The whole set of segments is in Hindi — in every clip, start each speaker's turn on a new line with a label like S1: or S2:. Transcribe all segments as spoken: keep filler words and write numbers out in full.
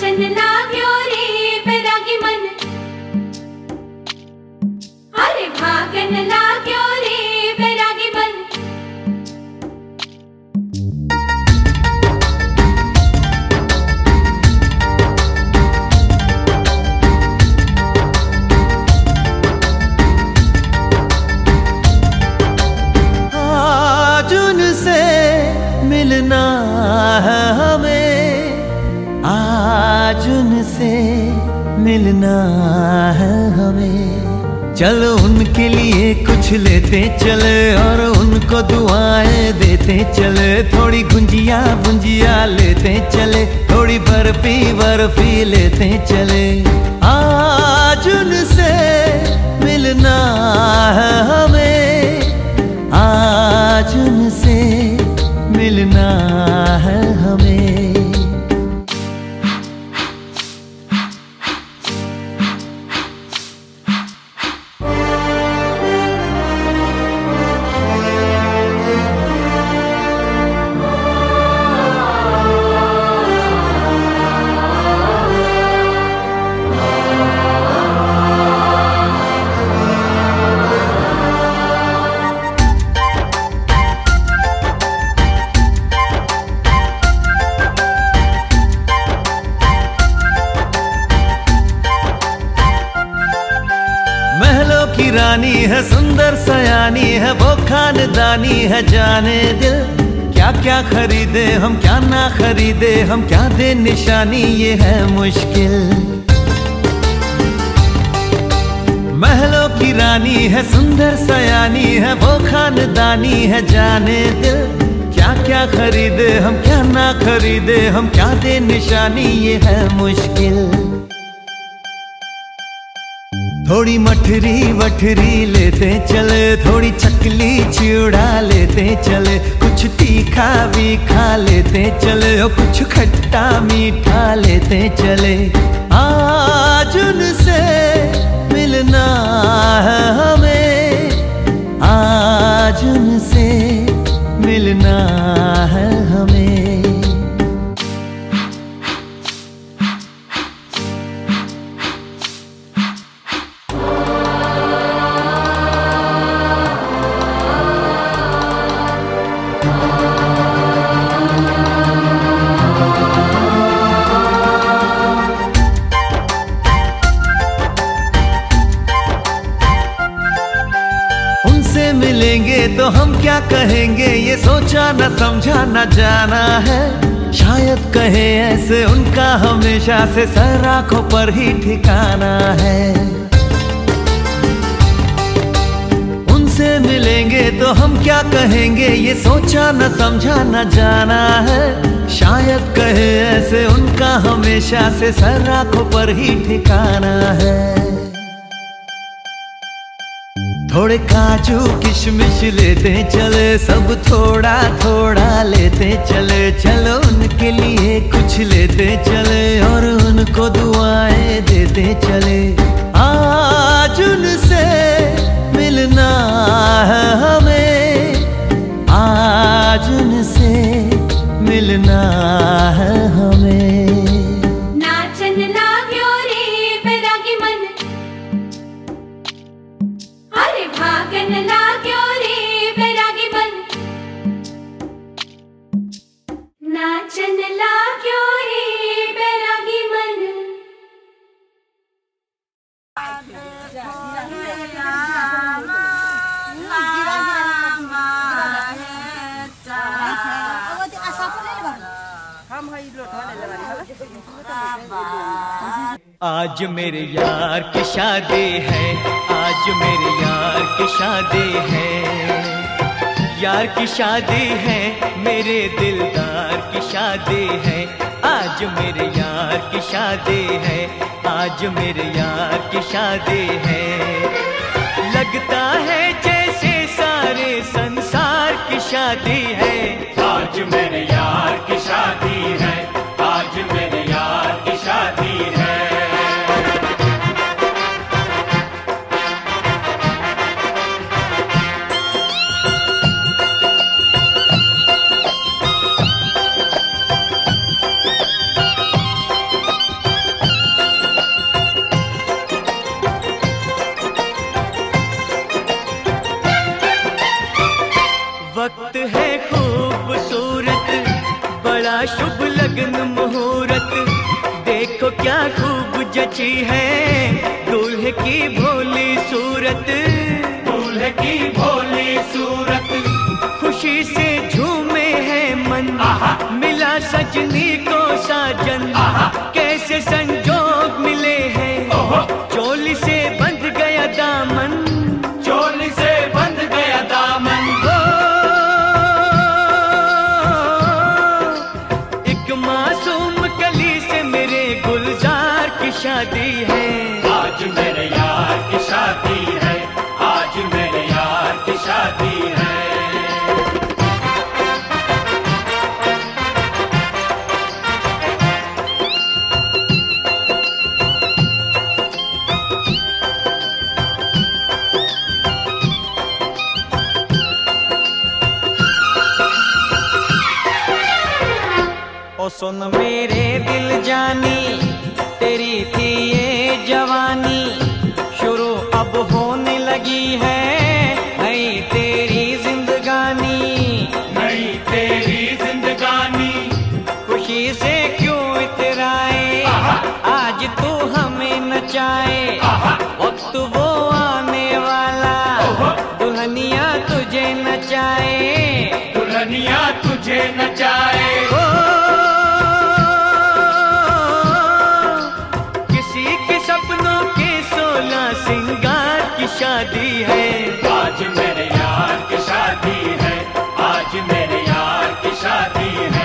S1: नाचन लाग्यो रे बैरागी मन, अरे भागन लाग्यो रे बैरागी मन।
S2: आज उनसे मिलना है हमें, आज उनसे मिलना है हमें। चलो उनके लिए कुछ लेते चले और उनको दुआएं देते चले। थोड़ी गुंजिया गुंजिया लेते चले, थोड़ी बर्फी बर्फी लेते चले। आज उनसे मिलना है हमें, आज उनसे मिलना है हमें। रानी है सुंदर सयानी है, वो खानदानी है जाने दिल। क्या क्या खरीदे हम क्या ना खरीदे हम, क्या दे निशानी ये है मुश्किल। महलों की रानी है सुंदर सयानी है, वो खानदानी है जाने दिल। क्या क्या खरीदे हम क्या ना खरीदे हम, क्या दे निशानी ये है मुश्किल। थोड़ी मठरी वठरी लेते चले, थोड़ी चकली चिड़ा लेते चले। कुछ तीखा भी खा लेते चले और कुछ खट्टा मीठा लेते चले। आज उनसे मिलना है हमें, आज उनसे मिलना है हमें। मिलेंगे तो हम क्या कहेंगे ये सोचा न समझा न जाना है। शायद कहे ऐसे उनका हमेशा से सर आंखों पर ही ठिकाना है। उनसे मिलेंगे तो हम क्या कहेंगे ये सोचा न समझा न जाना है। शायद कहे ऐसे उनका हमेशा से सर आंखों पर ही ठिकाना है। थोड़े काजू किशमिश लेते चले, सब थोड़ा थोड़ा लेते चले। चलो उनके लिए कुछ लेते चले और उनको दुआएं देते चले। आज उनसे मिलना है हमें, आज उनसे मिलना है हमें।
S1: नाचन लाग्यो रे बैरागी मन, अरे भागन लाग्यो रे बैरागी मन। नाचन लाग्यो रे बैरागी मन।
S2: आज मेरे यार की शादी है, आज मेरे यार की शादी है। यार की शादी है, मेरे दिलदार की शादी है। आज मेरे यार की शादी है, आज मेरे यार की शादी है। लगता है जैसे सारे संसार की शादी है।
S3: आज मेरे यार की शादी है, आज मेरे यार की शादी है।
S2: क्या खूब जची है दूल्हे की भोली सूरत,
S3: दूल्हे की भोली सूरत।
S2: खुशी से झूमे है मन, मिला सजनी को साजन। कैसे संजोग मिले हैं, चोली से बंध गया दामन,
S3: चोली से बंध गया दामन।
S2: ओ, एक मासूम कली से मेरे गुलजार की शादी है।
S3: आज मेरे यार की शादी है, आज मेरे यार की शादी है।
S2: ओ सुन मेरे दिल जानी, तेरी थी ये जवानी, शुरू अब होने लगी है नई तेरी जिंदगानी।
S3: नई तेरी जिंदगानी।
S2: खुशी से क्यों इतराए, आज तू हमें नचाए। वक्त वो आने वाला, दुल्हनिया तुझे नचाए,
S3: दुल्हनिया तुझे नचाए।
S2: सपनों के सोलह सिंगार की शादी है।
S3: आज मेरे यार की शादी है, आज मेरे यार की शादी है।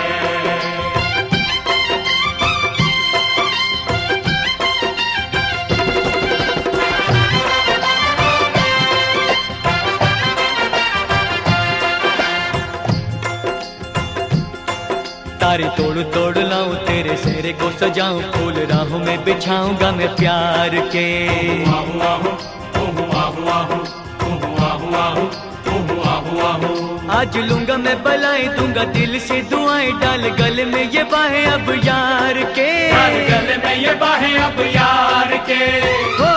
S2: तारे तोड़ तोड़ लाऊं, तेरे सेहरे को सजाऊं, फूल राहों में बिछाऊंगा मैं प्यार के।
S3: आहू आहू, आहू आहू आहू, आहू आहू, आहू आहू।
S2: आज लूंगा मैं बलाएं, दूंगा दिल से दुआएं, डाल गले में ये बाहें अब यार के।
S3: डाल गले में ये बाहें अब यार के।
S2: हो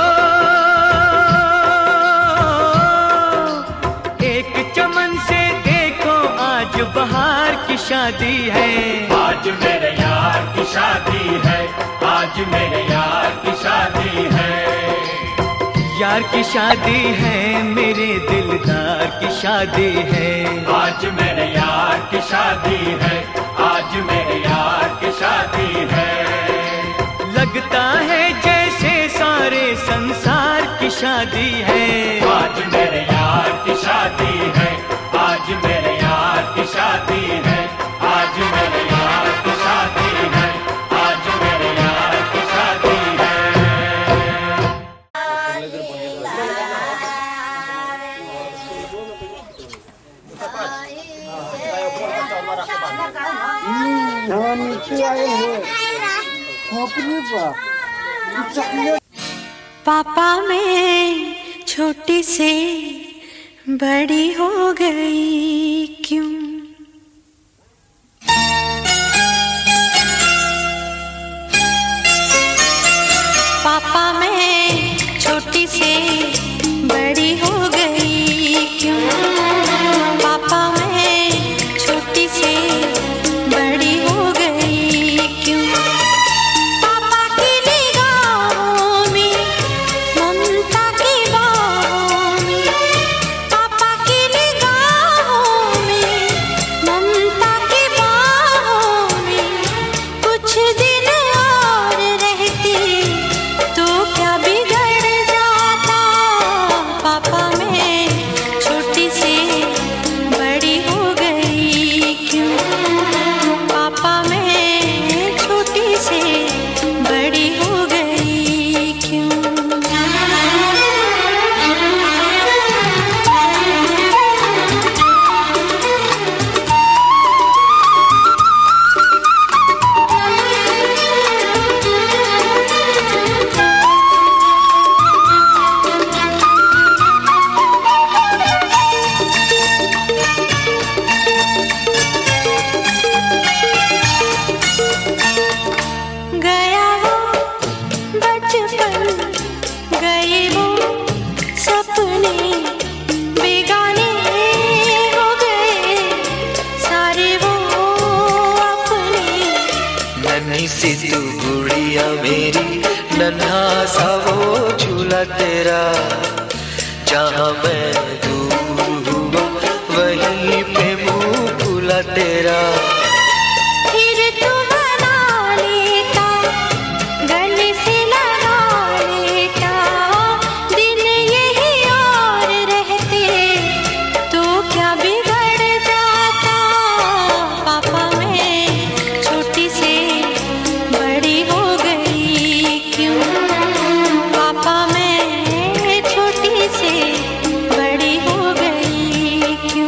S2: एक चमन से देखो आज बहार की शादी है।
S3: आज मेरे यार की शादी है, आज मेरे यार की शादी है।
S2: यार की शादी है, मेरे दिलदार की शादी है।
S3: आज मेरे यार की शादी है, आज मेरे यार की शादी है।
S2: लगता है जैसे सारे संसार की शादी है।
S3: आज मेरे यार की शादी है, आज मेरे यार की शादी है। आज मेरे यार की शादी है, आज मेरे यार की शादी है।
S1: पापा मैं छोटी से बड़ी हो गई क्यों? पापा मैं छोटी से बड़ी हो गई क्यों? पापा मैं छोटी से बड़ी हो गई क्यों? पापा की निगाहों में ममता की बाहों में, पापा की निगाहों में ममता की बाहों में, कुछ दिन और रहती तो क्या बिगड़ जाता? पापा मैं छोटी से बड़ी हो गई क्यों? पापा मैं छोटी से बड़ी हो गई क्यों? गया वो बचपन, गए वो सपने, बेगाने हो गए सारे वो अपने।
S4: नन्ही सी तू गुड़िया मेरी नन्हा सा वो झूला तेरा, जहाँ मैं दूर हुआ वहीं पे मुँह फूला तेरा।
S1: फिर तू बना लेता, गले से लगा लेता, दिन यही और रहते तो क्या बिगड़ जाता। पापा मैं छोटी से बड़ी हो गई क्यों, पापा मैं छोटी से बड़ी हो गई क्यों।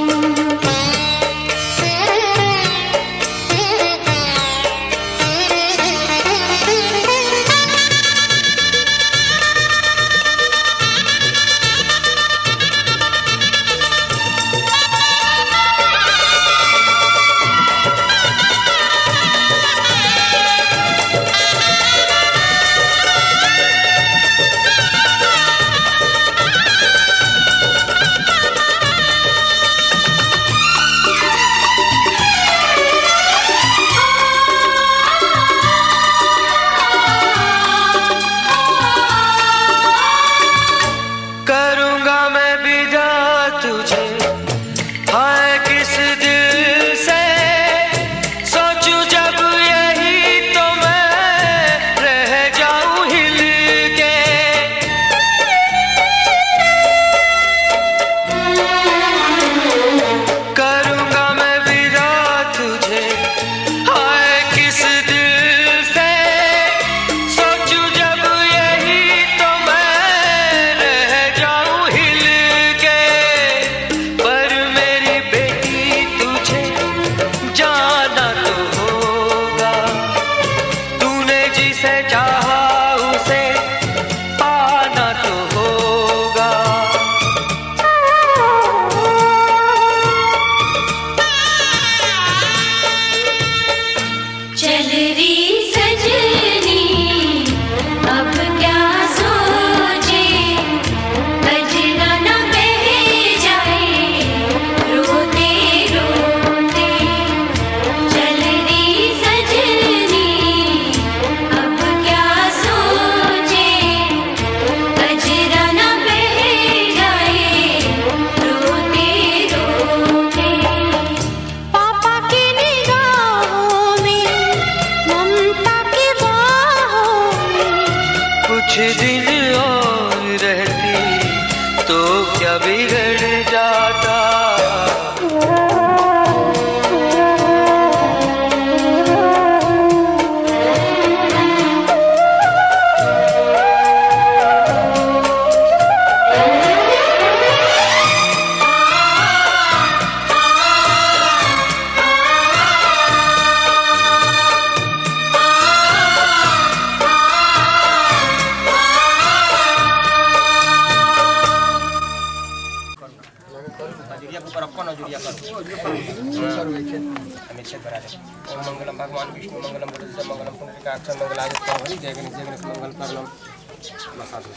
S4: करूँगा मैं विदा तुझे, हाय किस दिल से सोचूं जब यही तो मैं रह जाऊं हिल के। करूँगा मैं विदा तुझे, हाय किस दिल से सोचूं जब यही तो मैं रह जाऊं हिल के। पर मेरी बेटी तुझे जाना तो होगा, तूने जिसे चाहा उसे पाना तो होगा।
S1: चल री सजनी अब क्या सोचे, बजना न बह जाए रोते रोते। चल री सजनी अब क्या सोचे, बजना न बह जाए रोते रोते। पापा की निगाहों में, ममता की बाहों में,
S4: कुछ दिन और रहती तो क्या बिगड़ जाता।
S5: ओम मंगलम भगवान विष्णु मंगलम गुरुदेव मंगलम पुंडरीकाक्ष मंगलाय प्रभु जय गणेश जय गणेश मंगल करलम साधु।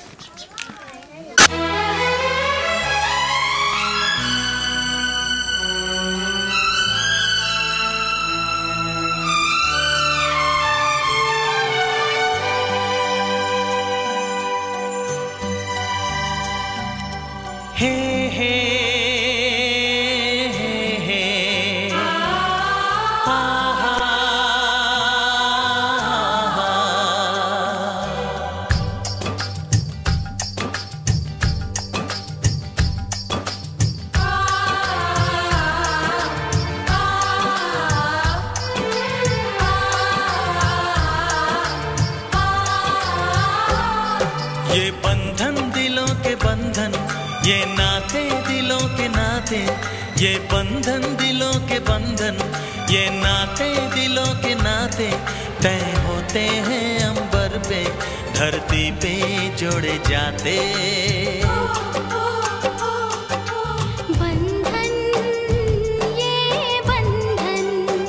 S2: हे हे हे हे हा हा ये बंधन दिलों के बंधन, ये नाते दिलों के नाते, ये बंधन दिलों के बंधन, ये नाते दिलों के नाते तय होते हैं अंबर पे, धरती पे जोड़े जाते।
S1: बंधन ये बंधन,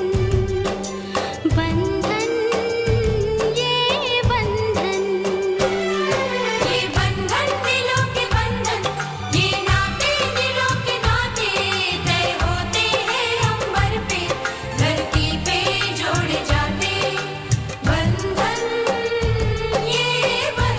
S1: बंधन ये बंधन, ये बंधन दिलों के बंधन, ये नाते दिलों के नाते तय होते हैं अंबर पे, धरती पे जोड़े जाते। बंधन ये बंधन।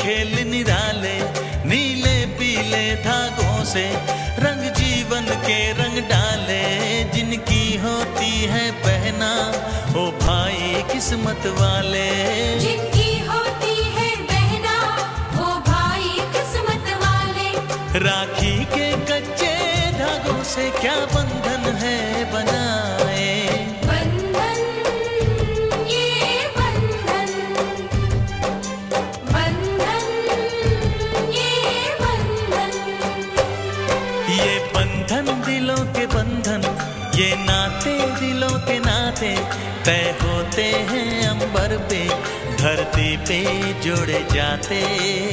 S6: खेल निराले, नीले पीले धागों से रंग जीवन के रंग डाले। जिनकी होती है बहना ओ भाई किस्मत वाले,
S1: जिनकी होती है बहना वो भाई किस्मत वाले।
S6: राखी के कच्चे धागों से क्या बंधन है बनाए।
S1: बंधन ये बंधन, बंधन ये बंधन,
S6: ये बंधन दिलों के बंधन, ये नाते दिलों के नाते तय होते हैं अंबर पे, धरती पे जोड़े जाते।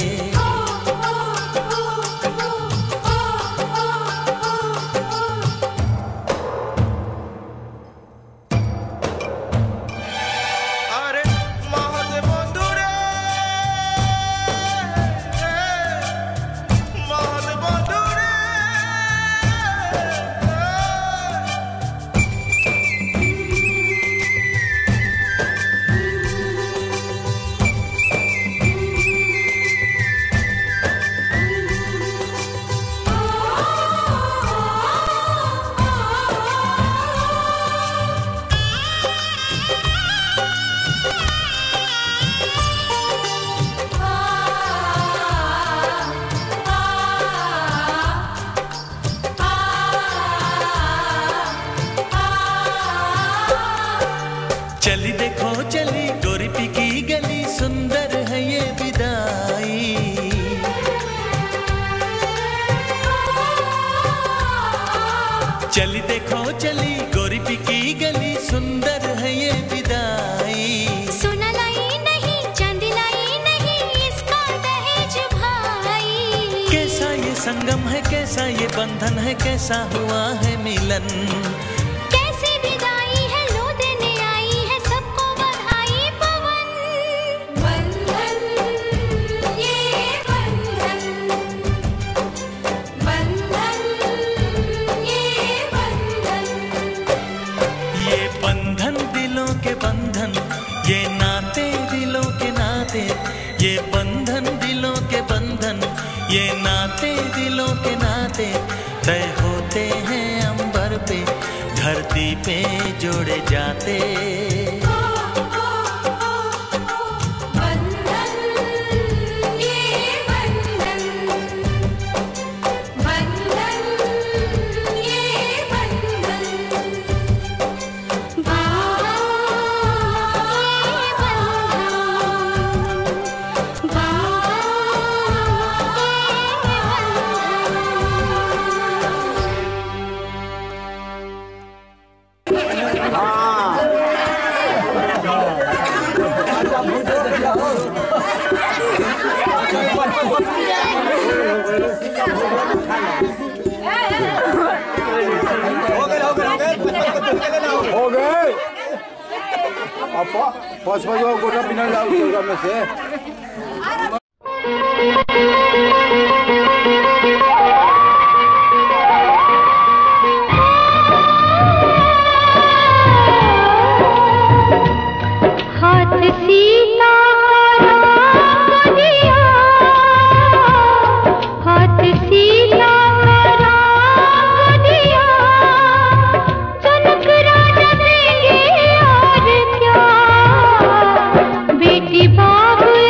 S6: चली देखो चली गोरीपी की गली, सुंदर है ये विदाई। चली देखो चली गोरीपी की गली, सुंदर है ये विदाई।
S1: सोना लाई नहीं चांदी लाई नहीं, इसका दहेज भाई।
S6: कैसा ये संगम है, कैसा ये बंधन है, कैसा हुआ है मिलन।
S1: कैसी विदाई है लो देने आई है सबको बधाई पवन। बंधन ये बंधन, बंधन ये बंधन,
S6: ये बंधन दिलों के बंधन, ये नाते दिलों के नाते। ये बंधन दिलों के बंधन, ये नाते दिलों के नाते तय होते हैं अंबर पे, धरती पे जोड़े जाते।
S1: बंधन ये बंधन, बंधन ये बंधन, बंधन ये बंधन,
S7: हो गए अब पाँच पाँच गोटा बिना जाओ में से।
S1: हाथ सीता राम दिया, हाथ सीता राम दिया, जनक राजा देंगे और क्या। बेटी बाबू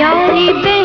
S1: यारी बे